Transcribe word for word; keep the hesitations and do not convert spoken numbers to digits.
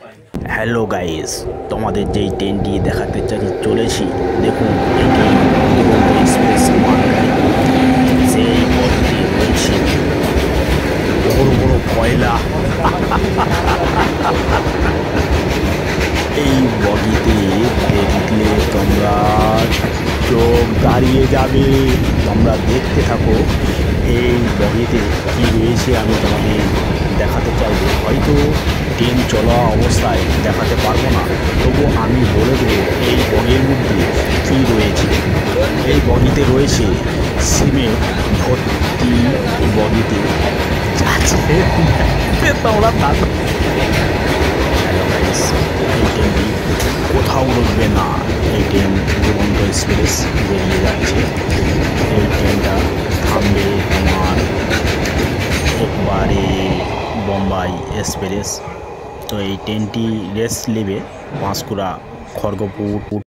Hello guys, তোমাদের যেই ট্রেনটি দেখাতে চাই চলেছি, দেখুন এটি দুরন্ত এক্সপ্রেস মালগাড়ি। সেই পথটি রয়েছে বড় বড় কয়লা। এই বগিতে দেখলে তোমরা চোখ দাঁড়িয়ে যাবে। তোমরা দেখতে থাকো এই বগিতে কী রয়েছে। আমি তোমাদের দেখাতে চাইবো, হয়তো ট্রেন চলা অবস্থায় দেখাতে পারবো না, তবু আমি বলে দেবো এই বগির মধ্যে কী রয়েছে। এই বগিতে রয়েছে সিমেন্ট ভর্তি। বগিতে যাচ্ছে তোমরা থাকো। হ্যালো গাইস, এই ট্রেনটি কোথাও রুকবে না। এই ট্রেন দুরন্ত এক্সপ্রেস বেরিয়ে যাচ্ছে। এই ট্রেনটা থামবে তোমার একবারে বোম্বাই এক্সপ্রেস। তো এই ট্রেনটি রেস্ট নেবে পাঁশকুড়া খড়গপুর।